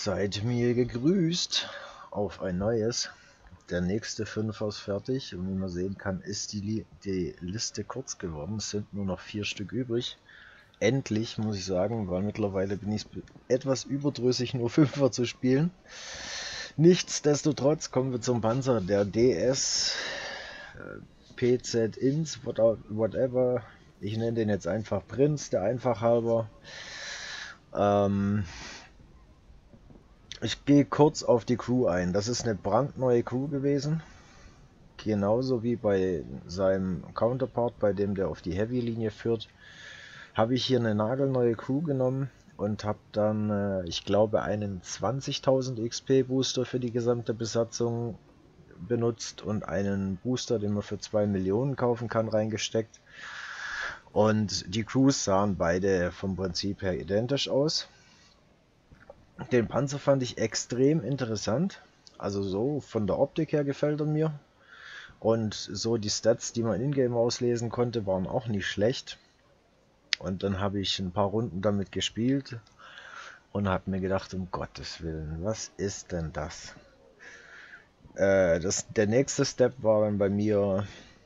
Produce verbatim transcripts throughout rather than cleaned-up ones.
Seid mir gegrüßt auf ein neues. Der nächste Fünfer ist fertig und wie man sehen kann, ist die, Li die Liste kurz geworden. Es sind nur noch vier Stück übrig. Endlich, muss ich sagen, weil mittlerweile bin ich etwas überdrüssig, nur Fünfer zu spielen. Nichtsdestotrotz kommen wir zum Panzer, der D S äh, P Z Ins, whatever. Ich nenne den jetzt einfach Prinz, der einfach halber. Ähm, Ich gehe kurz auf die Crew ein. Das ist eine brandneue Crew gewesen. Genauso wie bei seinem Counterpart, bei dem der auf die Heavy-Linie führt, habe ich hier eine nagelneue Crew genommen und habe dann, äh, ich glaube, einen zwanzigtausend X P Booster für die gesamte Besatzung benutzt und einen Booster, den man für zwei Millionen kaufen kann, reingesteckt. Und die Crews sahen beide vom Prinzip her identisch aus. Den Panzer fand ich extrem interessant, also so von der Optik her gefällt er mir und so die Stats, die man in-game auslesen konnte, waren auch nicht schlecht. Und dann habe ich ein paar Runden damit gespielt und habe mir gedacht, um Gottes Willen, was ist denn das? Äh, das der nächste Step war dann bei mir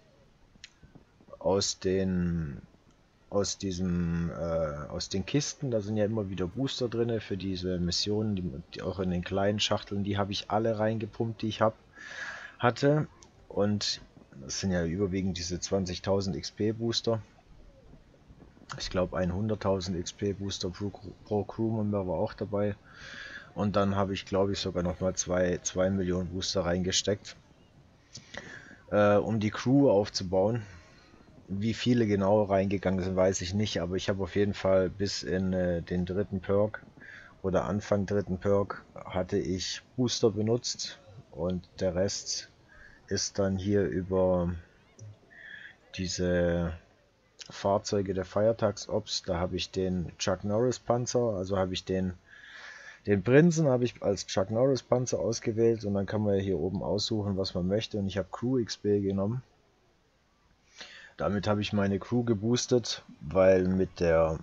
aus den aus diesem äh, aus den Kisten, da sind ja immer wieder Booster drin für diese Missionen, die, die auch in den kleinen Schachteln, die habe ich alle reingepumpt, die ich hab, hatte, und das sind ja überwiegend diese zwanzigtausend X P Booster. Ich glaube ein hunderttausend X P Booster pro, pro Crewmember war auch dabei, und dann habe ich, glaube ich, sogar noch mal zwei, zwei Millionen Booster reingesteckt, äh, um die Crew aufzubauen. Wie viele genau reingegangen sind, weiß ich nicht, aber ich habe auf jeden Fall bis in äh, den dritten Perk oder Anfang dritten Perk hatte ich Booster benutzt, und der Rest ist dann hier über diese Fahrzeuge der Feiertagsops. Da habe ich den Chuck Norris Panzer, also habe ich den den Prinzen habe ich als Chuck Norris Panzer ausgewählt, und dann kann man hier oben aussuchen, was man möchte, und ich habe Crew X P genommen. Damit habe ich meine Crew geboostet, weil mit der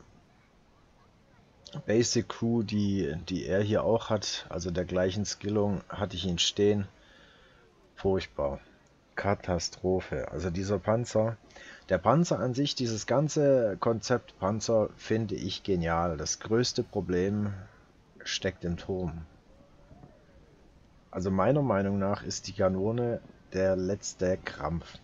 Basic Crew, die, die er hier auch hat, also der gleichen Skillung, hatte ich ihn stehen. Furchtbar. Katastrophe. Also dieser Panzer, der Panzer an sich, dieses ganze Konzept Panzer finde ich genial. Das größte Problem steckt im Turm. Also meiner Meinung nach ist die Kanone der letzte Krampf.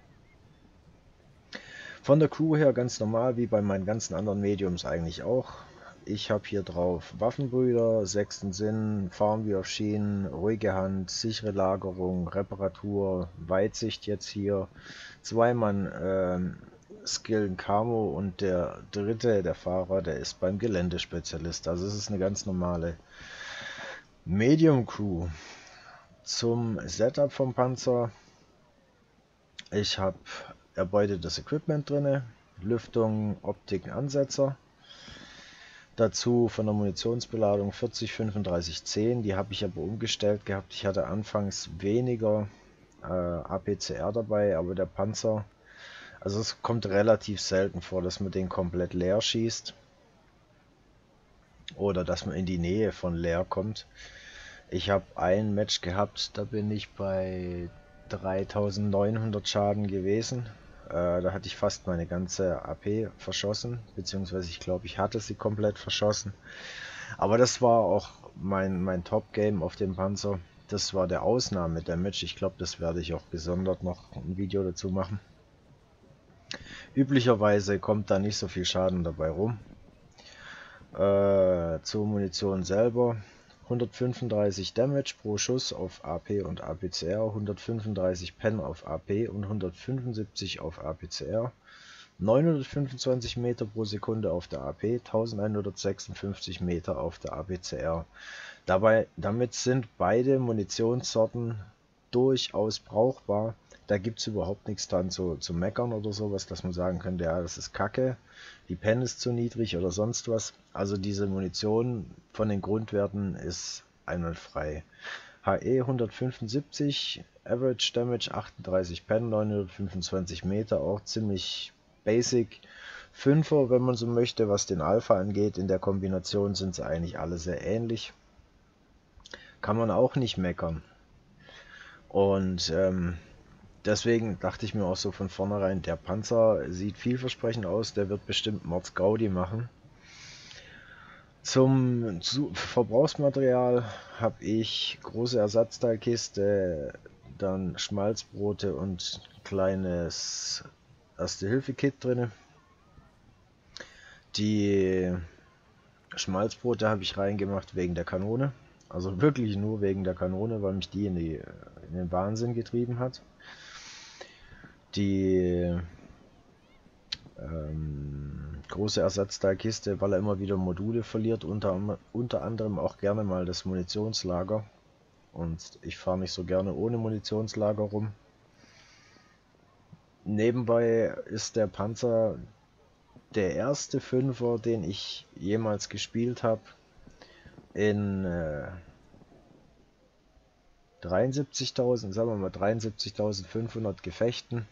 Von der Crew her ganz normal, wie bei meinen ganzen anderen Mediums eigentlich auch. Ich habe hier drauf Waffenbrüder, sechsten Sinn, Fahren wie auf Schienen, ruhige Hand, sichere Lagerung, Reparatur, Weitsicht jetzt hier, zwei Mann ähm, Skill Camo, und der dritte, der Fahrer, der ist beim Geländespezialist. Also es ist eine ganz normale Medium Crew. Zum Setup vom Panzer: Ich habe erbeutetes Equipment drin, Lüftung, Optiken, Ansetzer. Dazu von der Munitionsbeladung vierzig, fünfunddreißig, zehn, die habe ich aber umgestellt gehabt. Ich hatte anfangs weniger äh, A P C R dabei, aber der Panzer, also es kommt relativ selten vor, dass man den komplett leer schießt oder dass man in die Nähe von leer kommt. Ich habe ein Match gehabt, da bin ich bei dreitausendneunhundert Schaden gewesen. Äh, da hatte ich fast meine ganze A P verschossen, beziehungsweise ich glaube, ich hatte sie komplett verschossen. Aber das war auch mein, mein Top-Game auf dem Panzer. Das war der Ausnahme-Damage. Ich glaube, das werde ich auch gesondert noch ein Video dazu machen. Üblicherweise kommt da nicht so viel Schaden dabei rum. Äh, zur Munition selber: hundertfünfunddreißig Damage pro Schuss auf A P und A P C R, hundertfünfunddreißig Pen auf A P und hundertfünfundsiebzig auf A P C R, neunhundertfünfundzwanzig Meter pro Sekunde auf der A P, eintausendeinhundertsechsundfünfzig Meter auf der A P C R. Dabei, damit sind beide Munitionssorten durchaus brauchbar. Da gibt es überhaupt nichts dran zu, zu meckern oder sowas, dass man sagen könnte, ja, das ist Kacke, die Pen ist zu niedrig oder sonst was. Also diese Munition von den Grundwerten ist einwandfrei. H E hundertfünfundsiebzig, Average Damage achtunddreißig Pen, neunhundertfünfundzwanzig Meter, auch ziemlich basic. Fünfer, wenn man so möchte, was den Alpha angeht. In der Kombination sind sie eigentlich alle sehr ähnlich. kann man auch nicht meckern. Und ähm, deswegen dachte ich mir auch so von vornherein, der Panzer sieht vielversprechend aus, der wird bestimmt Mords Gaudi machen. Zum Verbrauchsmaterial habe ich große Ersatzteilkiste, dann Schmalzbrote und kleines Erste-Hilfe-Kit drin. Die Schmalzbrote habe ich reingemacht wegen der Kanone. Also wirklich nur wegen der Kanone, weil mich die in, die, in den Wahnsinn getrieben hat. Die ähm, große Ersatzteilkiste, weil er immer wieder Module verliert, unter, unter anderem auch gerne mal das Munitionslager. Und ich fahre nicht so gerne ohne Munitionslager rum. Nebenbei ist der Panzer der erste Fünfer, den ich jemals gespielt habe, in äh, dreiundsiebzigtausend, sagen wir mal dreiundsiebzigtausendfünfhundert Gefechten.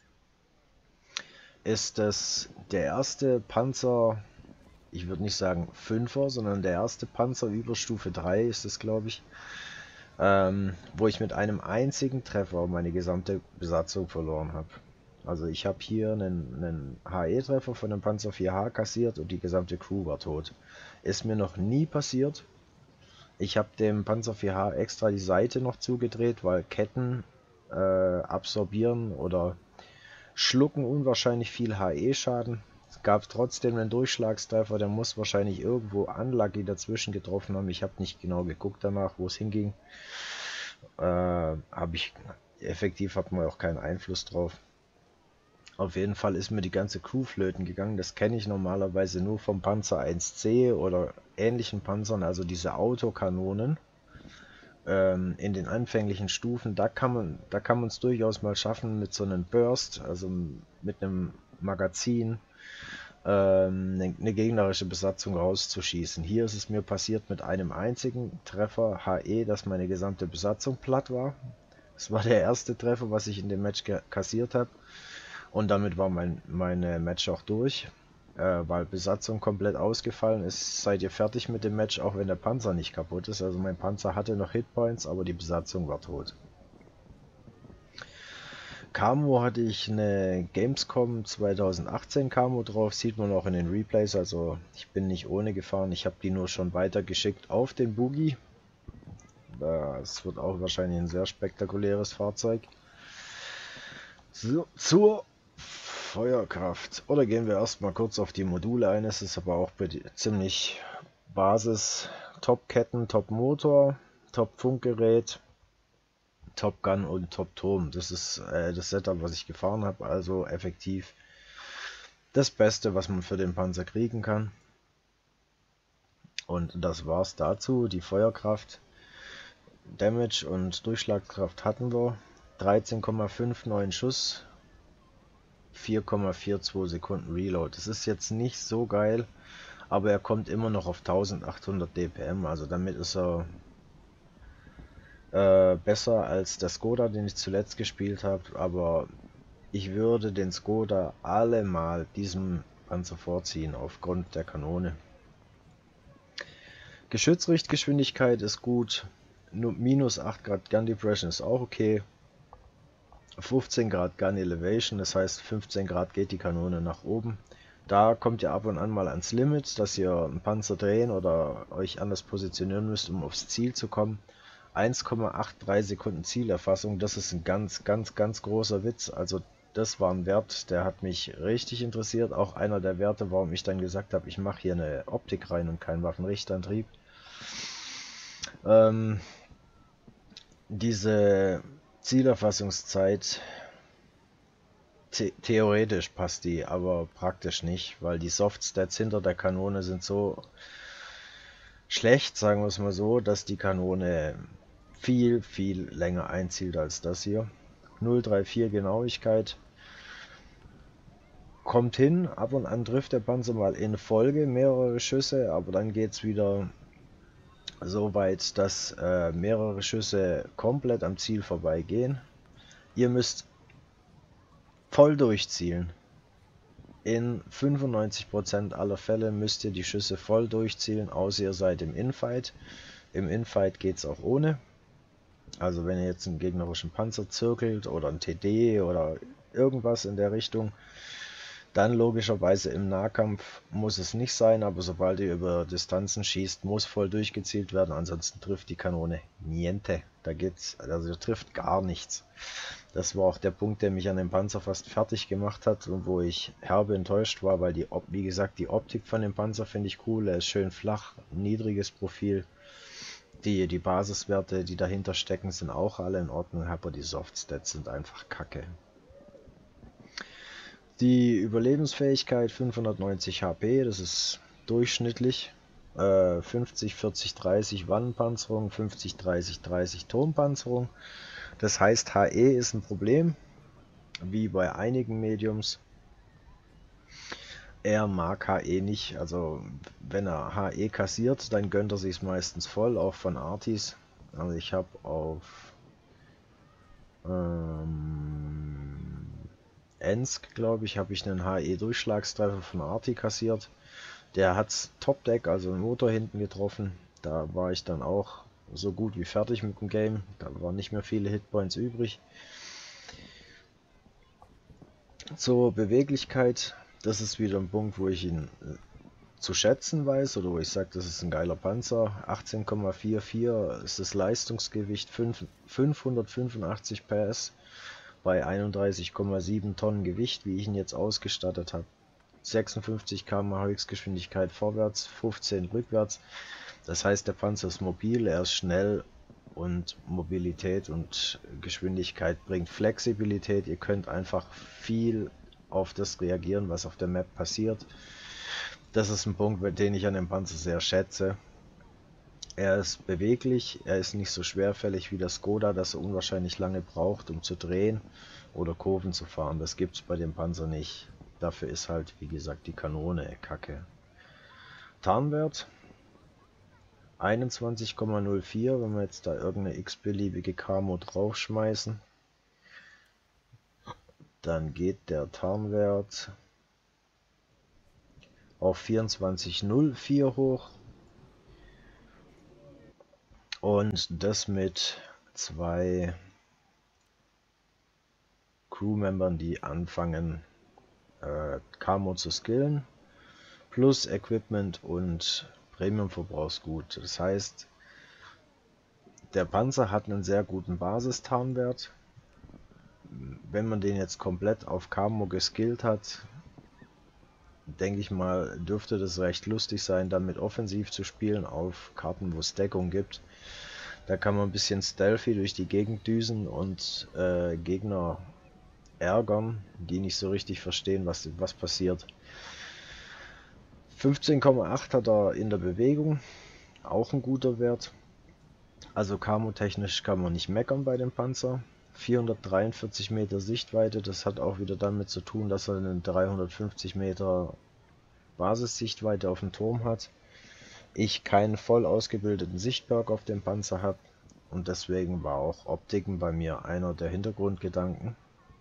Ist das der erste Panzer, ich würde nicht sagen Fünfer, sondern der erste Panzer über Stufe drei ist es, glaube ich, ähm, wo ich mit einem einzigen Treffer meine gesamte Besatzung verloren habe. Also ich habe hier einen, einen H E-Treffer von einem Panzer vier H kassiert und die gesamte Crew war tot. Ist mir noch nie passiert. Ich habe dem Panzer vier H extra die Seite noch zugedreht, weil Ketten äh, absorbieren oder schlucken unwahrscheinlich viel H E-Schaden. Es gab trotzdem einen Durchschlagstreffer, der muss wahrscheinlich irgendwo Unlucky dazwischen getroffen haben. Ich habe nicht genau geguckt danach, wo es hinging. Äh, habe ich effektiv hat man auch keinen Einfluss drauf. Auf jeden Fall ist mir die ganze Crew flöten gegangen. Das kenne ich normalerweise nur vom Panzer eins C oder ähnlichen Panzern, also diese Autokanonen ähm, in den anfänglichen Stufen. Da kann man, da kann man es durchaus mal schaffen, mit so einem Burst, also mit einem Magazin, ähm, eine, eine gegnerische Besatzung rauszuschießen. Hier ist es mir passiert mit einem einzigen Treffer H E, dass meine gesamte Besatzung platt war. Das war der erste Treffer, was ich in dem Match kassiert habe. Und damit war mein meine Match auch durch, äh, weil Besatzung komplett ausgefallen ist. Seid ihr fertig mit dem Match, auch wenn der Panzer nicht kaputt ist. Also mein Panzer hatte noch Hitpoints, aber die Besatzung war tot. Camo hatte ich eine Gamescom zweitausendachtzehn Camo drauf, sieht man auch in den Replays. Also ich bin nicht ohne gefahren, ich habe die nur schon weitergeschickt auf den Buggy. Es wird auch wahrscheinlich ein sehr spektakuläres Fahrzeug. So, zur Feuerkraft. Oder gehen wir erstmal kurz auf die Module ein. Es ist aber auch ziemlich Basis. Top-Ketten, Top-Motor, Top-Funkgerät, Top-Gun und Top-Turm. Das ist äh, das Setup, was ich gefahren habe. Also effektiv das Beste, was man für den Panzer kriegen kann. Und das war's dazu. Die Feuerkraft, Damage und Durchschlagskraft hatten wir. dreizehn Komma neunundfünfzig Schuss, vier Komma zweiundvierzig Sekunden Reload. Das ist jetzt nicht so geil, aber er kommt immer noch auf eintausendachthundert D P M, also damit ist er äh, besser als der Skoda, den ich zuletzt gespielt habe, aber ich würde den Skoda allemal diesem Panzer vorziehen aufgrund der Kanone. Geschützrichtgeschwindigkeit ist gut, nur minus acht Grad Gun Depression ist auch okay. fünfzehn Grad Gun Elevation, das heißt fünfzehn Grad geht die Kanone nach oben. Da kommt ihr ab und an mal ans Limit, dass ihr einen Panzer drehen oder euch anders positionieren müsst, um aufs Ziel zu kommen. eins Komma dreiundachtzig Sekunden Zielerfassung, das ist ein ganz, ganz, ganz großer Witz. Also das war ein Wert, der hat mich richtig interessiert. Auch einer der Werte, warum ich dann gesagt habe, ich mache hier eine Optik rein und keinen Waffenrichtantrieb. Ähm, diese Zielerfassungszeit, the theoretisch passt die, aber praktisch nicht, weil die Softstats hinter der Kanone sind so schlecht, sagen wir es mal so, dass die Kanone viel, viel länger einzielt als das hier. null Komma vierunddreißig Genauigkeit. Kommt hin, ab und an trifft der Panzer mal in Folge mehrere Schüsse, aber dann geht es wieder so weit, dass äh, mehrere Schüsse komplett am Ziel vorbeigehen. Ihr müsst voll durchzielen. In fünfundneunzig Prozent aller Fälle müsst ihr die Schüsse voll durchzielen, außer ihr seid im Infight. Im Infight geht es auch ohne. Also wenn ihr jetzt einen gegnerischen Panzer zirkelt oder ein T D oder irgendwas in der Richtung, dann logischerweise im Nahkampf muss es nicht sein, aber sobald ihr über Distanzen schießt, muss voll durchgezielt werden, ansonsten trifft die Kanone niente. Da geht's, also trifft gar nichts. Das war auch der Punkt, der mich an dem Panzer fast fertig gemacht hat und wo ich herbe enttäuscht war, weil die, wie gesagt, die Optik von dem Panzer finde ich cool. Er ist schön flach, niedriges Profil. Die, die Basiswerte, die dahinter stecken, sind auch alle in Ordnung, aber die Softstats sind einfach kacke. Die Überlebensfähigkeit fünfhundertneunzig H P, das ist durchschnittlich. Äh, fünfzig, vierzig, dreißig Wannenpanzerung, fünfzig, dreißig, dreißig Turmpanzerung. Das heißt, H E ist ein Problem, wie bei einigen Mediums. Er mag H E nicht, also wenn er H E kassiert, dann gönnt er sich meistens voll, auch von Artis. Also ich habe auf ähm, Ensk, glaube ich, habe ich einen H E-Durchschlagstreffer von Arti kassiert. Der hat's Topdeck, also den Motor hinten getroffen. Da war ich dann auch so gut wie fertig mit dem Game. Da waren nicht mehr viele Hitpoints übrig. Zur Beweglichkeit, das ist wieder ein Punkt, wo ich ihn zu schätzen weiß oder wo ich sage, das ist ein geiler Panzer. achtzehn Komma vierundvierzig ist das Leistungsgewicht, fünfhundertfünfundachtzig P S bei einunddreißig Komma sieben Tonnen Gewicht, wie ich ihn jetzt ausgestattet habe. sechsundfünfzig Kilometer pro Stunde Höchstgeschwindigkeit vorwärts, fünfzehn rückwärts. Das heißt, der Panzer ist mobil, er ist schnell und Mobilität und Geschwindigkeit bringt Flexibilität. Ihr könnt einfach viel auf das reagieren, was auf der Map passiert. Das ist ein Punkt, den ich an dem Panzer sehr schätze. Er ist beweglich, er ist nicht so schwerfällig wie das Skoda, das er unwahrscheinlich lange braucht, um zu drehen oder Kurven zu fahren. Das gibt es bei dem Panzer nicht. Dafür ist halt, wie gesagt, die Kanone kacke. Tarnwert einundzwanzig Komma null vier, wenn wir jetzt da irgendeine x-beliebige Camo draufschmeißen, dann geht der Tarnwert auf vierundzwanzig Komma null vier hoch. Und das mit zwei Crewmembern, die anfangen, äh, Camo zu skillen, plus Equipment und Premium-Verbrauchsgut. Das heißt, der Panzer hat einen sehr guten Basistarnwert. Wenn man den jetzt komplett auf Camo geskillt hat, denke ich mal, dürfte das recht lustig sein, damit offensiv zu spielen auf Karten, wo es Deckung gibt. Da kann man ein bisschen stealthy durch die Gegend düsen und äh, Gegner ärgern, die nicht so richtig verstehen, was, was passiert. fünfzehn Komma acht hat er in der Bewegung, auch ein guter Wert. Also Camo-technisch kann man nicht meckern bei dem Panzer. vierhundertdreiundvierzig Meter Sichtweite, das hat auch wieder damit zu tun, dass er eine dreihundertfünfzig Meter Basissichtweite auf dem Turm hat. Ich keinen voll ausgebildeten Sichtberg auf dem Panzer habe und deswegen war auch Optiken bei mir einer der Hintergrundgedanken,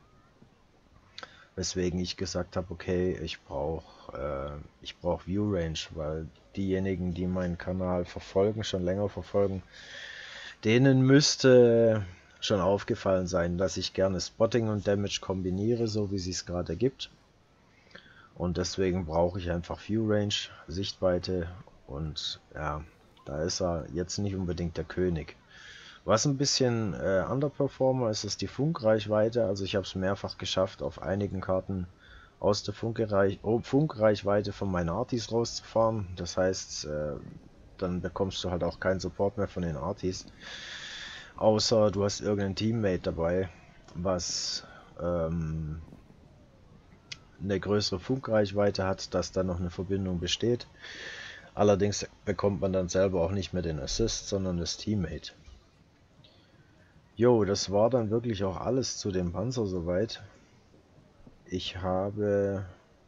weswegen ich gesagt habe, okay, ich brauche äh, ich brauche View Range, weil diejenigen, die meinen Kanal verfolgen, schon länger verfolgen, denen müsste schon aufgefallen sein, dass ich gerne Spotting und Damage kombiniere, so wie sie es gerade gibt. Und deswegen brauche ich einfach View Range, Sichtweite und ja, da ist er jetzt nicht unbedingt der König. Was ein bisschen äh, Underperformer ist, ist die Funkreichweite. Also ich habe es mehrfach geschafft, auf einigen Karten aus der Funkreich oh, Funkreichweite von meinen Artis rauszufahren. Das heißt, äh, dann bekommst du halt auch keinen Support mehr von den Artis. Außer du hast irgendein Teammate dabei, was ähm, eine größere Funkreichweite hat, dass da noch eine Verbindung besteht. Allerdings bekommt man dann selber auch nicht mehr den Assist, sondern das Teammate. Jo, das war dann wirklich auch alles zu dem Panzer soweit. Ich habe,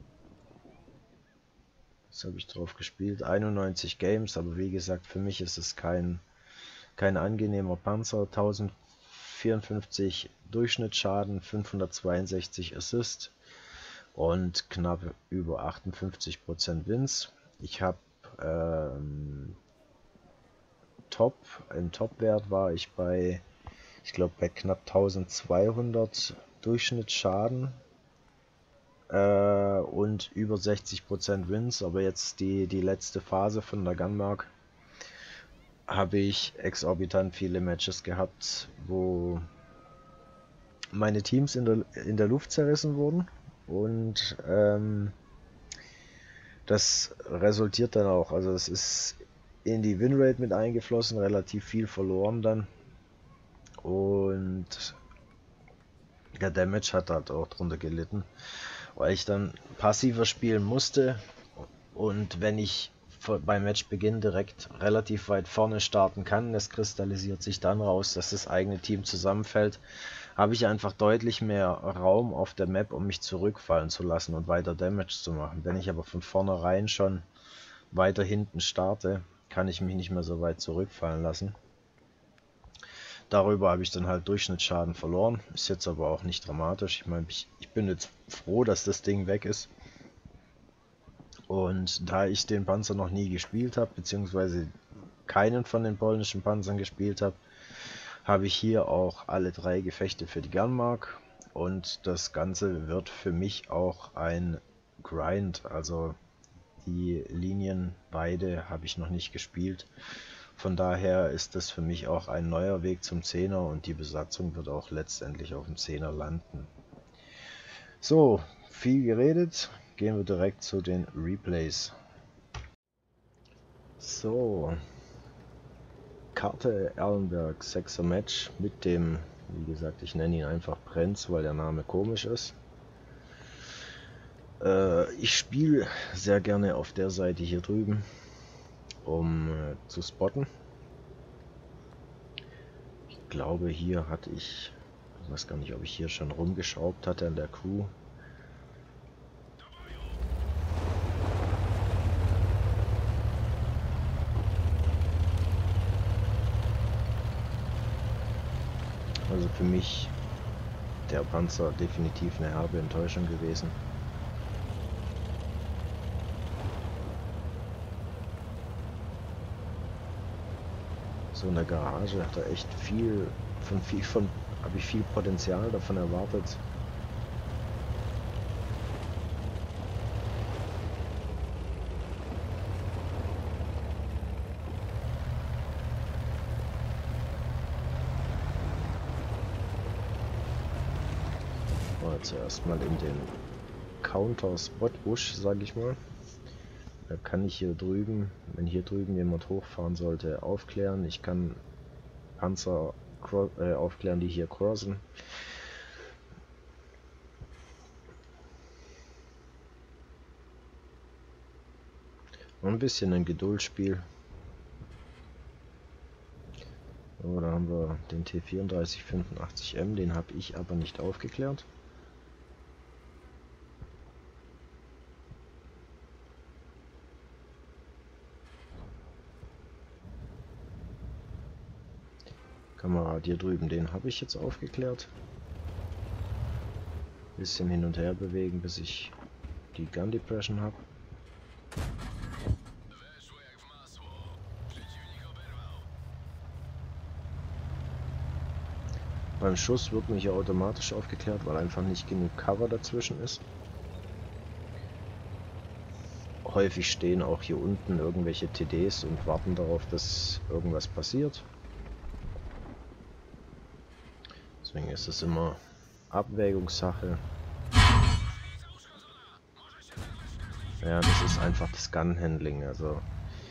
was habe ich drauf gespielt? einundneunzig Games, aber wie gesagt, für mich ist es kein, kein angenehmer Panzer. tausendvierundfünfzig Durchschnittsschaden, fünfhundertzweiundsechzig Assist und knapp über achtundfünfzig Prozent Wins. Ich habe ähm, Top, im Top-Wert war ich bei, ich glaube bei knapp tausendzweihundert Durchschnittsschaden äh, und über sechzig Prozent Wins, aber jetzt die, die letzte Phase von der Gunmark habe ich exorbitant viele Matches gehabt, wo meine Teams in der, in der Luft zerrissen wurden und ähm, das resultiert dann auch, also es ist in die Winrate mit eingeflossen, relativ viel verloren dann und der Damage hat halt auch drunter gelitten, weil ich dann passiver spielen musste und wenn ich beim Matchbeginn direkt relativ weit vorne starten kann, es kristallisiert sich dann raus, dass das eigene Team zusammenfällt, habe ich einfach deutlich mehr Raum auf der Map, um mich zurückfallen zu lassen und weiter Damage zu machen. Wenn ich aber von vornherein schon weiter hinten starte, kann ich mich nicht mehr so weit zurückfallen lassen. Darüber habe ich dann halt Durchschnittsschaden verloren, ist jetzt aber auch nicht dramatisch. Ich meine, ich, ich bin jetzt froh, dass das Ding weg ist. Und da ich den Panzer noch nie gespielt habe, beziehungsweise keinen von den polnischen Panzern gespielt habe, habe ich hier auch alle drei Gefechte für die Gunmark und das Ganze wird für mich auch ein Grind, also die Linien beide habe ich noch nicht gespielt, von daher ist das für mich auch ein neuer Weg zum Zehner und die Besatzung wird auch letztendlich auf dem Zehner landen. So, viel geredet, gehen wir direkt zu den Replays. So, Karte Erlenberg, sechser Match mit dem, wie gesagt, ich nenne ihn einfach Brenz, weil der Name komisch ist. Äh, ich spiele sehr gerne auf der Seite hier drüben, um äh, zu spotten. Ich glaube, hier hatte ich, ich weiß gar nicht, ob ich hier schon rumgeschraubt hatte an der Crew. Also für mich der Panzer definitiv eine herbe Enttäuschung gewesen. So in der Garage hat er echt viel von viel von habe ich viel Potenzial davon erwartet. Zuerst mal in den Counter Spot Bush, sage ich mal. Da kann ich hier drüben, wenn hier drüben jemand hochfahren sollte, aufklären. Ich kann Panzer äh, aufklären, die hier crossen. Und ein bisschen ein Geduldsspiel. So, da haben wir den T vierunddreißig fünfundachtzig M, den habe ich aber nicht aufgeklärt. Kamerad hier drüben, den habe ich jetzt aufgeklärt. Bisschen hin und her bewegen, bis ich die Gun Depression habe. Beim Schuss wird mich ja automatisch aufgeklärt, weil einfach nicht genug Cover dazwischen ist. Häufig stehen auch hier unten irgendwelche T Ds und warten darauf, dass irgendwas passiert. Deswegen ist es immer Abwägungssache. Ja, das ist einfach das Gun-Handling. Also,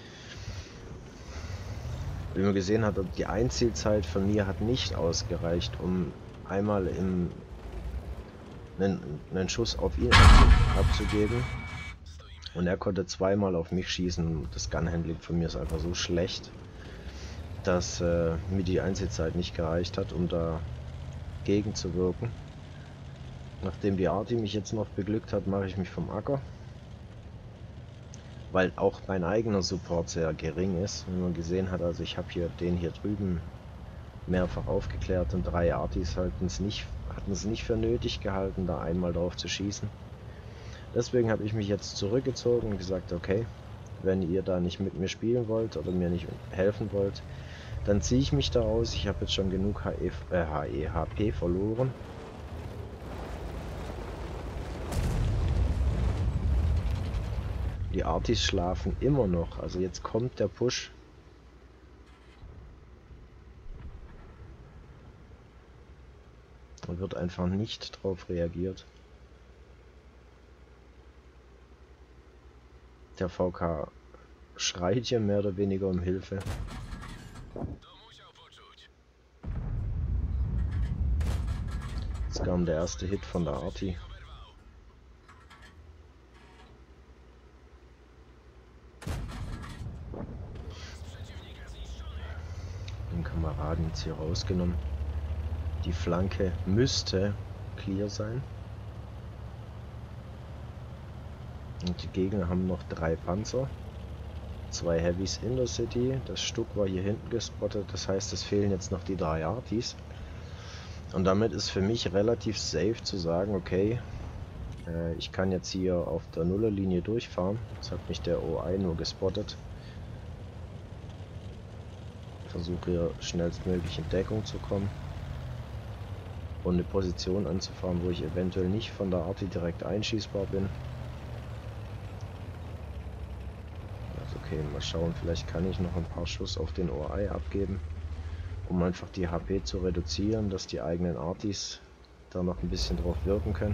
wie man gesehen hat, die Einzielzeit von mir hat nicht ausgereicht, um einmal im, einen, einen Schuss auf ihn abzugeben. Und er konnte zweimal auf mich schießen. Das Gun-Handling von mir ist einfach so schlecht, dass äh, mir die Einzielzeit nicht gereicht hat, um da gegenzuwirken. Nachdem die Arti mich jetzt noch beglückt hat, mache ich mich vom Acker. Weil auch mein eigener Support sehr gering ist. Wenn man gesehen hat, also ich habe hier den hier drüben mehrfach aufgeklärt und drei Artis hatten es nicht, hatten es nicht für nötig gehalten, da einmal drauf zu schießen. Deswegen habe ich mich jetzt zurückgezogen und gesagt, okay, wenn ihr da nicht mit mir spielen wollt oder mir nicht helfen wollt, Dann ziehe ich mich daraus. Ich habe jetzt schon genug H E, äh, H E, H P verloren. Die Artis schlafen immer noch. Also jetzt kommt der Push. Und wird einfach nicht drauf reagiert. Der V K schreit hier mehr oder weniger um Hilfe. Jetzt kam der erste Hit von der Arti. Den Kameraden jetzt hier rausgenommen. Die Flanke müsste clear sein. Und die Gegner haben noch drei Panzer. Zwei Heavys in der City. Das Stück war hier hinten gespottet. Das heißt, es fehlen jetzt noch die drei Artis. Und damit ist für mich relativ safe zu sagen, okay, äh, ich kann jetzt hier auf der Nullerlinie durchfahren. Jetzt hat mich der O I nur gespottet. Versuche hier schnellstmöglich in Deckung zu kommen. Und eine Position anzufahren, wo ich eventuell nicht von der Arti direkt einschießbar bin. Also okay, mal schauen, vielleicht kann ich noch ein paar Schuss auf den O I abgeben, um einfach die H P zu reduzieren, dass die eigenen Artis da noch ein bisschen drauf wirken können.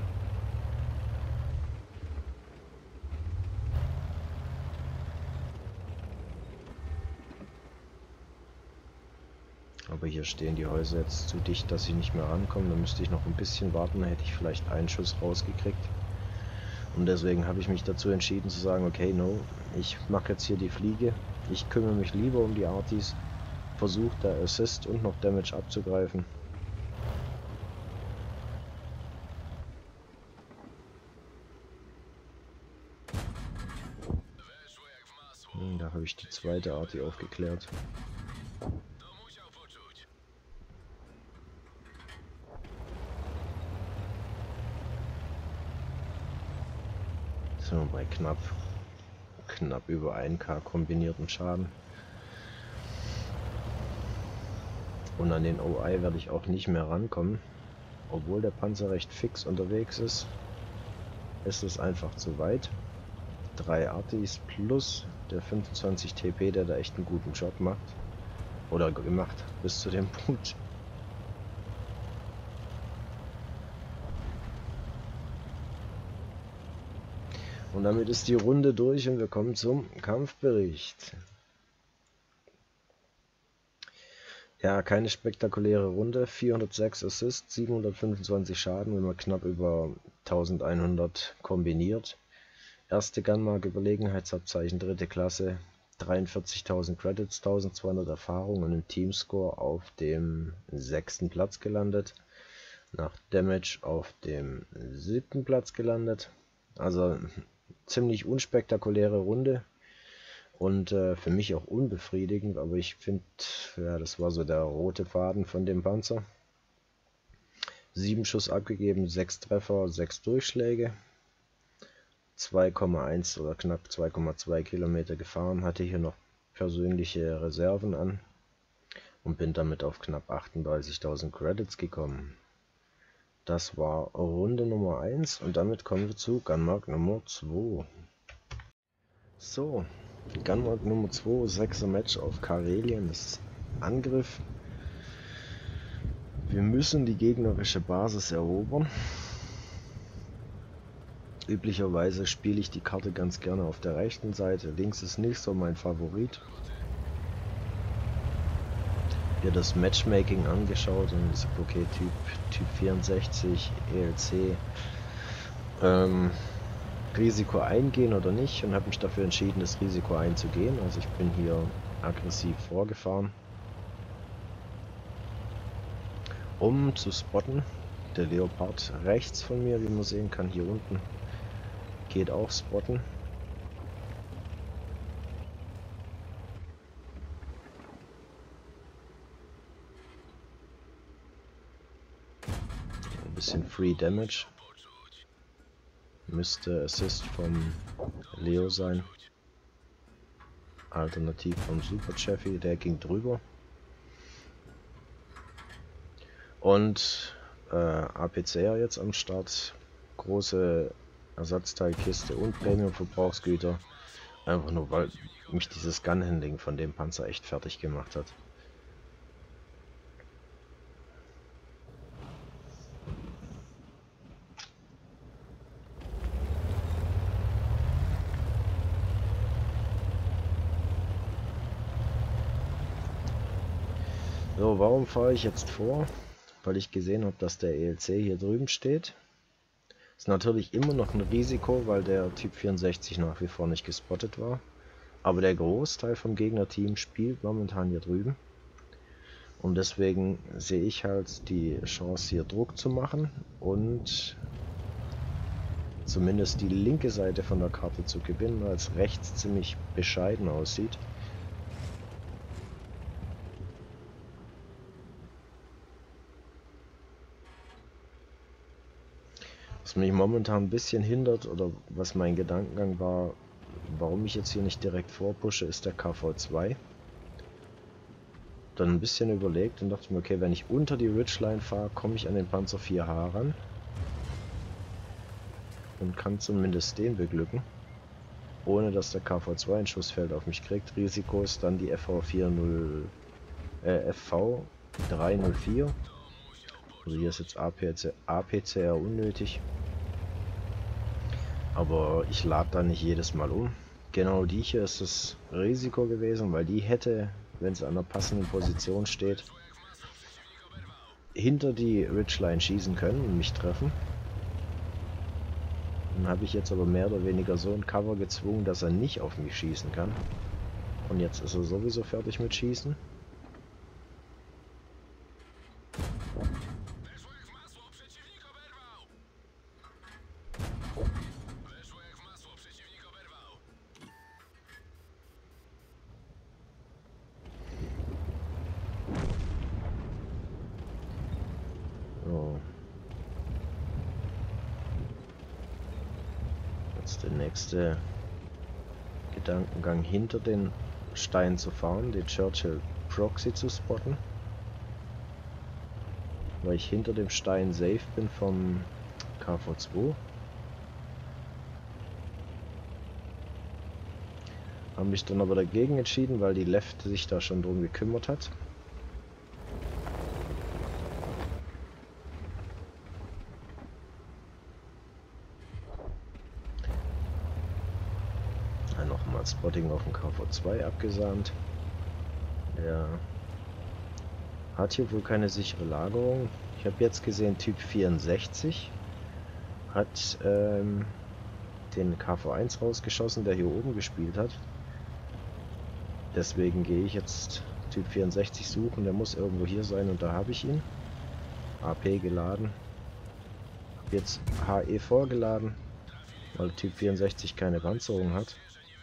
Aber hier stehen die Häuser jetzt zu dicht, dass ich nicht mehr rankomme. Da müsste ich noch ein bisschen warten, da hätte ich vielleicht einen Schuss rausgekriegt. Und deswegen habe ich mich dazu entschieden zu sagen, okay, no, ich mache jetzt hier die Fliege. Ich kümmere mich lieber um die Artis, versuche da Assist und noch Damage abzugreifen. Hm, da habe ich die zweite Arti aufgeklärt. Sind wir bei knapp, knapp über ein K kombinierten Schaden. Und an den O I werde ich auch nicht mehr rankommen. Obwohl der Panzer recht fix unterwegs ist, ist es einfach zu weit. Drei Artis plus der fünfundzwanzig T P, der da echt einen guten Job macht. Oder gemacht, bis zu dem Punkt. Und damit ist die Runde durch und wir kommen zum Kampfbericht. Ja, keine spektakuläre Runde. vierhundertsechs Assists, siebenhundertfünfundzwanzig Schaden, wenn man knapp über eintausendeinhundert kombiniert. Erste Gunmark Überlegenheitsabzeichen, dritte Klasse, dreiundvierzigtausend Credits, eintausendzweihundert Erfahrung und im Teamscore auf dem sechsten Platz gelandet. Nach Damage auf dem siebten Platz gelandet. Also ziemlich unspektakuläre Runde und äh, für mich auch unbefriedigend, aber ich finde, ja, das war so der rote Faden von dem Panzer. Sieben Schuss abgegeben, sechs Treffer, sechs Durchschläge, zwei Komma eins oder knapp zwei Komma zwei Kilometer gefahren, hatte hier noch persönliche Reserven an und bin damit auf knapp achtunddreißigtausend Credits gekommen. Das war Runde Nummer eins und damit kommen wir zu Gunmark Nummer zwei. So, Gunmark Nummer zwei, sechser Match auf Karelien, das ist Angriff. Wir müssen die gegnerische Basis erobern. Üblicherweise spiele ich die Karte ganz gerne auf der rechten Seite, links ist nicht so mein Favorit. Hier das Matchmaking angeschaut und gesagt, okay, Typ, Typ vierundsechzig, E L C, ähm, Risiko eingehen oder nicht, und habe mich dafür entschieden, das Risiko einzugehen. Also ich bin hier aggressiv vorgefahren, um zu spotten. Der Leopard rechts von mir, wie man sehen kann, hier unten, geht auch spotten. Ein bisschen Free Damage. Müsste Assist vom Leo sein. Alternativ vom Super Chaffee, der ging drüber. Und äh, A P C R jetzt am Start. Große Ersatzteilkiste und Premium-Verbrauchsgüter. Einfach nur, weil mich dieses Gun-Handling von dem Panzer echt fertig gemacht hat. So, warum fahre ich jetzt vor? Weil ich gesehen habe, dass der E L C hier drüben steht. Ist natürlich immer noch ein Risiko, weil der Typ vierundsechzig nach wie vor nicht gespottet war. Aber der Großteil vom Gegnerteam spielt momentan hier drüben. Und deswegen sehe ich halt die Chance, hier Druck zu machen und zumindest die linke Seite von der Karte zu gewinnen, weil es rechts ziemlich bescheiden aussieht. Was mich momentan ein bisschen hindert, oder was mein Gedankengang war, warum ich jetzt hier nicht direkt vorpushe, ist der K V zwei. Dann ein bisschen überlegt und dachte mir, okay, wenn ich unter die Ridgeline fahre, komme ich an den Panzer vier H ran. Und kann zumindest den beglücken, ohne dass der K V zwei ein Schussfeld auf mich kriegt. Risiko ist dann die F V vier null, äh, F V drei null vier. Also hier ist jetzt A P C, A P C R unnötig. Aber ich lade da nicht jedes Mal um. Genau die hier ist das Risiko gewesen, weil die hätte, wenn sie an der passenden Position steht, hinter die Ridgeline schießen können und mich treffen. Dann habe ich jetzt aber mehr oder weniger so ein Cover gezwungen, dass er nicht auf mich schießen kann. Und jetzt ist er sowieso fertig mit Schießen. So. Jetzt der nächste Gedankengang, hinter den Stein zu fahren, den Churchill Proxy zu spotten. Weil ich hinter dem Stein safe bin vom K V zwei. Habe mich dann aber dagegen entschieden, weil die Left sich da schon drum gekümmert hat. Dann nochmal Spotting auf dem K V zwei abgesahnt. Der hat hier wohl keine sichere Lagerung. Ich habe jetzt gesehen, Typ vierundsechzig hat ähm, den K V eins rausgeschossen, der hier oben gespielt hat. Deswegen gehe ich jetzt Typ vierundsechzig suchen, der muss irgendwo hier sein und da habe ich ihn. A P geladen. Hab jetzt H E vorgeladen, weil Typ vierundsechzig keine Panzerung hat.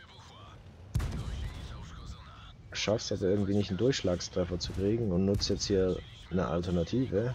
Schaff's aber irgendwie nicht einen Durchschlagstreffer zu kriegen und nutze jetzt hier eine Alternative.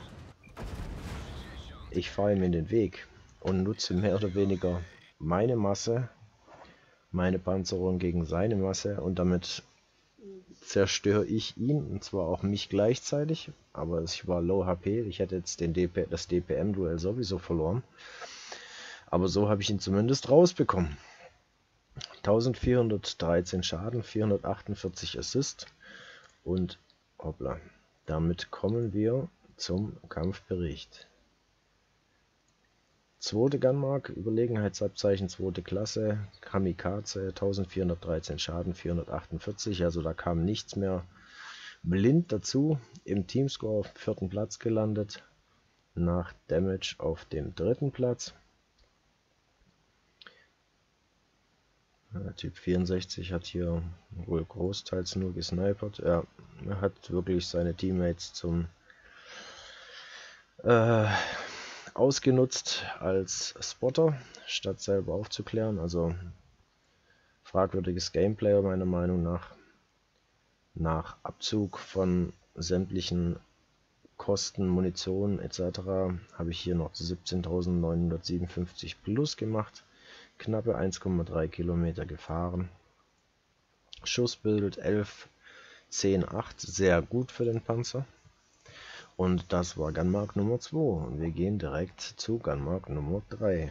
Ich fahre ihm in den Weg und nutze mehr oder weniger meine Masse, meine Panzerung gegen seine Masse und damit zerstöre ich ihn und zwar auch mich gleichzeitig, aber ich war Low H P, ich hätte jetzt den D P, das D P M-Duell sowieso verloren, aber so habe ich ihn zumindest rausbekommen. eintausendvierhundertdreizehn Schaden, vierhundertachtundvierzig Assist und hoppla, damit kommen wir zum Kampfbericht. Zweite Gunmark, Überlegenheitsabzeichen, zweite Klasse, Kamikaze, eintausendvierhundertdreizehn Schaden, vierhundertachtundvierzig, also da kam nichts mehr. Blind dazu, im Teamscore auf dem vierten Platz gelandet, nach Damage auf dem dritten Platz. Ja, Typ vierundsechzig hat hier wohl großteils nur gesnipert. Ja, er hat wirklich seine Teammates zum äh, ausgenutzt als Spotter, statt selber aufzuklären. Also fragwürdiges Gameplay meiner Meinung nach. Nach Abzug von sämtlichen Kosten, Munition et cetera habe ich hier noch siebzehntausendneunhundertsiebenundfünfzig plus gemacht. Knappe eins Komma drei Kilometer gefahren. Schussbild elf, zehn, acht, sehr gut für den Panzer. Und das war Gunmark Nummer zwei. Und wir gehen direkt zu Gunmark Nummer drei.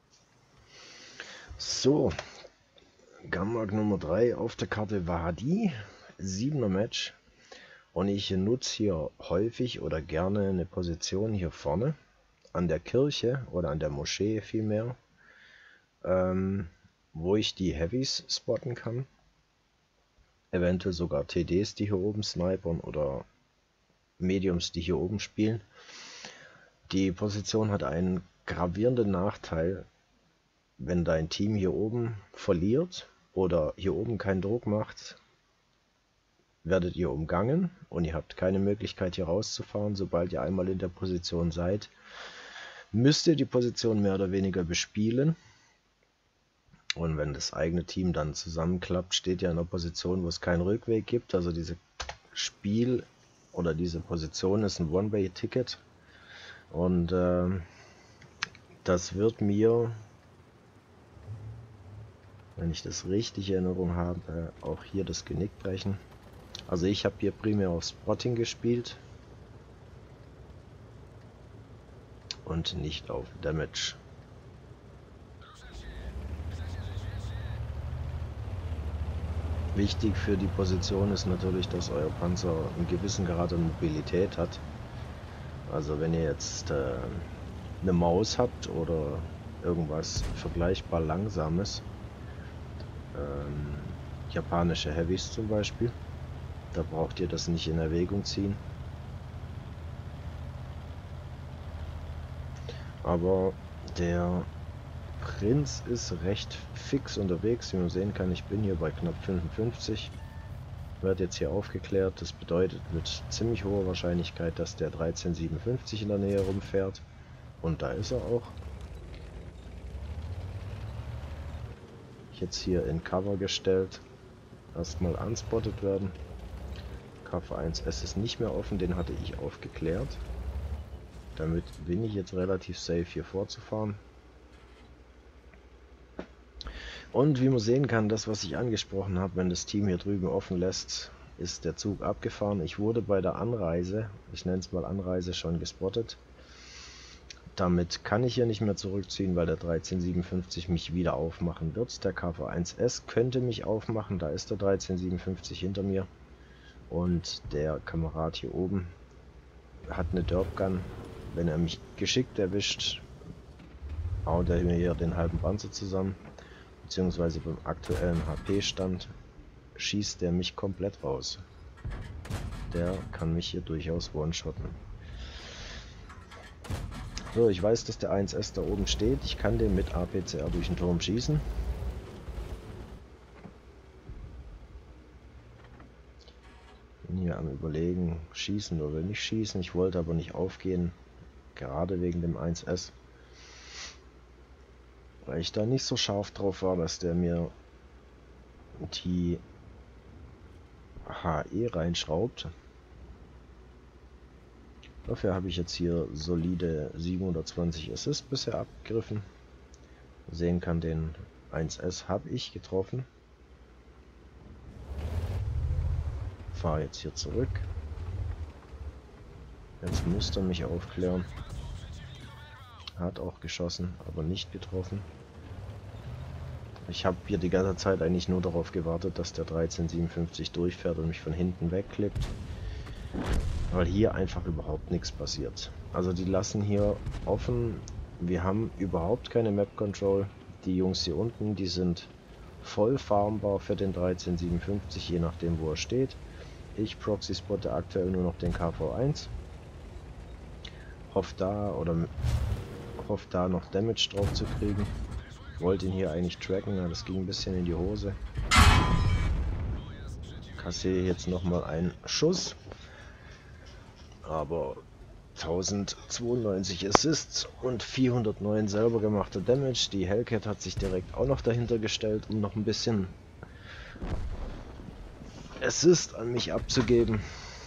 So, Gunmark Nummer drei auf der Karte Wadi, siebener Match. Und ich nutze hier häufig oder gerne eine Position hier vorne an der Kirche oder an der Moschee vielmehr, ähm, wo ich die Heavies spotten kann. Eventuell sogar T Ds, die hier oben snipern, oder Mediums, die hier oben spielen. Die Position hat einen gravierenden Nachteil: Wenn dein Team hier oben verliert oder hier oben keinen Druck macht, werdet ihr umgangen und ihr habt keine Möglichkeit hier rauszufahren. Sobald ihr einmal in der Position seid, müsst ihr die Position mehr oder weniger bespielen. Und wenn das eigene Team dann zusammenklappt, steht ihr in einer Position, wo es keinen Rückweg gibt. Also dieses Spiel oder diese Position ist ein One-Way-Ticket. Und äh, das wird mir, wenn ich das richtig in Erinnerung habe, auch hier das Genick brechen. Also ich habe hier primär auf Spotting gespielt und nicht auf Damage. Wichtig für die Position ist natürlich, dass euer Panzer einen gewissen Grad an Mobilität hat. Also wenn ihr jetzt äh, eine Maus habt oder irgendwas vergleichbar Langsames, ähm, japanische Heavys zum Beispiel, da braucht ihr das nicht in Erwägung ziehen. Aber der Prinz ist recht fix unterwegs. Wie man sehen kann, ich bin hier bei knapp fünfundfünfzig. Wird jetzt hier aufgeklärt. Das bedeutet mit ziemlich hoher Wahrscheinlichkeit, dass der dreizehn siebenundfünfzig in der Nähe rumfährt. Und da ist er auch. Jetzt hier in Cover gestellt. Erstmal unspotted werden. K V eins S ist nicht mehr offen, den hatte ich aufgeklärt. Damit bin ich jetzt relativ safe hier vorzufahren. Und wie man sehen kann, das was ich angesprochen habe, wenn das Team hier drüben offen lässt, ist der Zug abgefahren. Ich wurde bei der Anreise, ich nenne es mal Anreise, schon gespottet. Damit kann ich hier nicht mehr zurückziehen, weil der dreizehn siebenundfünfzig mich wieder aufmachen wird. Der K V eins S könnte mich aufmachen, da ist der dreizehn siebenundfünfzig hinter mir. Und der Kamerad hier oben hat eine Derpgun. Wenn er mich geschickt erwischt, haut er mir hier den halben Panzer zusammen. Beziehungsweise beim aktuellen H P-Stand schießt der mich komplett raus. Der kann mich hier durchaus one-shotten. So, ich weiß, dass der eins S da oben steht. Ich kann den mit A P C R durch den Turm schießen. Bin hier am Überlegen, schießen oder nicht schießen. Ich wollte aber nicht aufgehen, gerade wegen dem eins S. Weil ich da nicht so scharf drauf war, dass der mir die H E reinschraubt. Dafür habe ich jetzt hier solide siebenhundertzwanzig Assist bisher abgegriffen. Sehen kann, den eins S habe ich getroffen. Fahre jetzt hier zurück. Jetzt müsste er mich aufklären. Hat auch geschossen, aber nicht getroffen. Ich habe hier die ganze Zeit eigentlich nur darauf gewartet, dass der dreizehn siebenundfünfzig durchfährt und mich von hinten wegklippt. Weil hier einfach überhaupt nichts passiert. Also die lassen hier offen. Wir haben überhaupt keine Map Control. Die Jungs hier unten, die sind voll farmbar für den dreizehn siebenundfünfzig, je nachdem wo er steht. Ich Proxy spotte aktuell nur noch den K V eins. Hoffe da oder hoffe da noch Damage drauf zu kriegen. Wollte ihn hier eigentlich tracken, ja, das ging ein bisschen in die Hose. Kassiere jetzt nochmal einen Schuss. Aber tausendzweiundneunzig Assists und vierhundertneun selber gemachter Damage. Die Hellcat hat sich direkt auch noch dahinter gestellt, um noch ein bisschen Assist an mich abzugeben.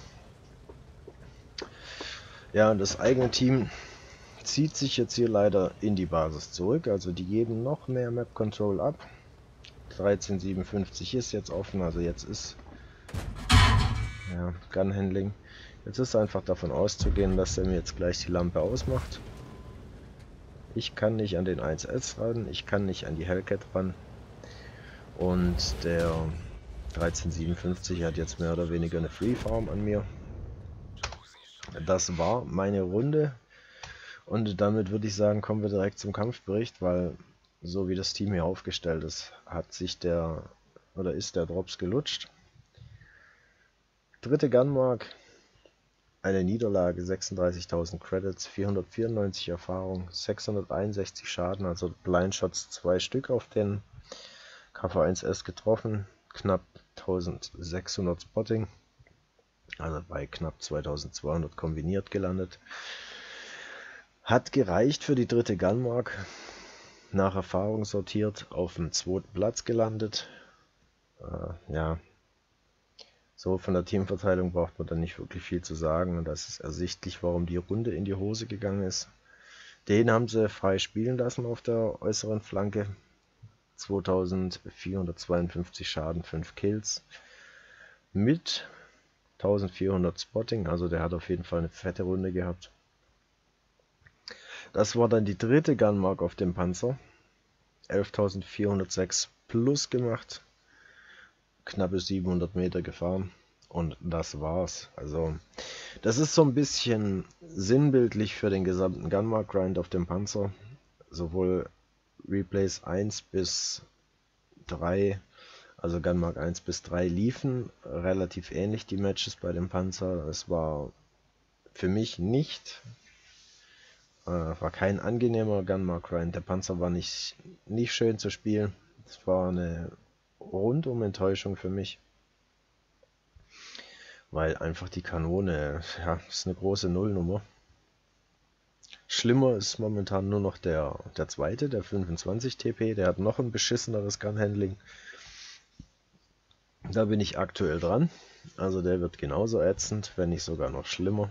Ja, und das eigene Team zieht sich jetzt hier leider in die Basis zurück. Also die geben noch mehr Map Control ab. dreizehn siebenundfünfzig ist jetzt offen, also jetzt ist ja, Gun Handling. Jetzt ist einfach davon auszugehen, dass er mir jetzt gleich die Lampe ausmacht. Ich kann nicht an den eins S ran, ich kann nicht an die Hellcat ran. Und der dreizehn siebenundfünfzig hat jetzt mehr oder weniger eine Free Farm an mir. Das war meine Runde. Und damit würde ich sagen, kommen wir direkt zum Kampfbericht, weil so wie das Team hier aufgestellt ist, hat sich der oder ist der Drops gelutscht. Dritte Gunmark, eine Niederlage, sechsunddreißigtausend Credits, vierhundertvierundneunzig Erfahrung, sechshunderteinundsechzig Schaden, also Blindshots zwei Stück auf den K V eins S getroffen, knapp eintausendsechshundert Spotting, also bei knapp zweitausendzweihundert kombiniert gelandet. Hat gereicht für die dritte Gunmark, nach Erfahrung sortiert, auf dem zweiten Platz gelandet. Äh, ja, so von der Teamverteilung braucht man dann nicht wirklich viel zu sagen und das ist ersichtlich, warum die Runde in die Hose gegangen ist. Den haben sie frei spielen lassen auf der äußeren Flanke. zweitausendvierhundertzweiundfünfzig Schaden, fünf Kills mit eintausendvierhundert Spotting, also der hat auf jeden Fall eine fette Runde gehabt. Das war dann die dritte Gunmark auf dem Panzer. elftausendvierhundertsechs plus gemacht. Knappe siebenhundert Meter gefahren. Und das war's. Also, das ist so ein bisschen sinnbildlich für den gesamten Gunmark Grind auf dem Panzer. Sowohl Replays eins bis drei, also Gunmark eins bis drei liefen relativ ähnlich die Matches bei dem Panzer. Es war für mich nicht... Uh, war kein angenehmer Gunmark Grind. Der Panzer war nicht, nicht schön zu spielen. Es war eine rundum Enttäuschung für mich. Weil einfach die Kanone, ja, ist eine große Nullnummer. Schlimmer ist momentan nur noch der, der zweite, der fünfundzwanzig T P. Der hat noch ein beschisseneres Gun-Handling. Da bin ich aktuell dran. Also der wird genauso ätzend, wenn nicht sogar noch schlimmer.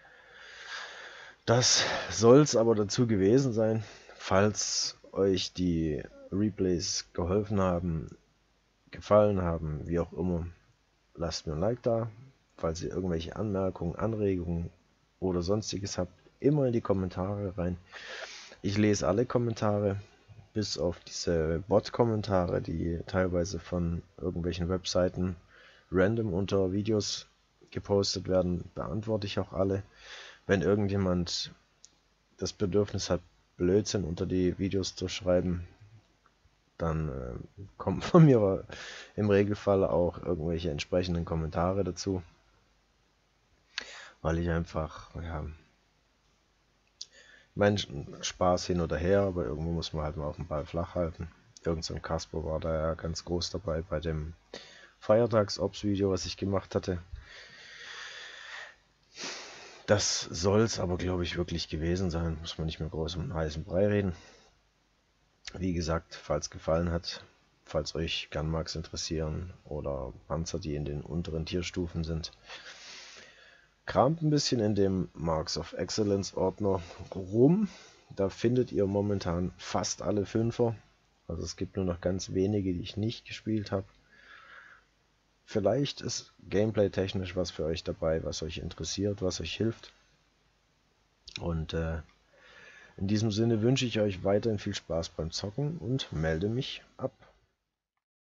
Das soll es aber dazu gewesen sein. Falls euch die Replays geholfen haben, gefallen haben, wie auch immer, lasst mir ein Like da. Falls ihr irgendwelche Anmerkungen, Anregungen oder sonstiges habt, immer in die Kommentare rein. Ich lese alle Kommentare, bis auf diese Bot-Kommentare, die teilweise von irgendwelchen Webseiten random unter Videos gepostet werden, beantworte ich auch alle. Wenn irgendjemand das Bedürfnis hat, Blödsinn unter die Videos zu schreiben, dann äh, kommen von mir im Regelfall auch irgendwelche entsprechenden Kommentare dazu. Weil ich einfach, ja, mein Spaß hin oder her, aber irgendwo muss man halt mal auf den Ball flach halten. Irgend so ein Kasper war da ja ganz groß dabei bei dem Feiertags-Ops-Video, was ich gemacht hatte. Das soll es aber, glaube ich, wirklich gewesen sein. Muss man nicht mehr groß um einen heißen Brei reden. Wie gesagt, falls gefallen hat, falls euch Gunmarks interessieren oder Panzer, die in den unteren Tierstufen sind, kramt ein bisschen in dem Marks of Excellence Ordner rum. Da findet ihr momentan fast alle Fünfer. Also es gibt nur noch ganz wenige, die ich nicht gespielt habe. Vielleicht ist gameplay-technisch was für euch dabei, was euch interessiert, was euch hilft. Und äh, in diesem Sinne wünsche ich euch weiterhin viel Spaß beim Zocken und melde mich ab.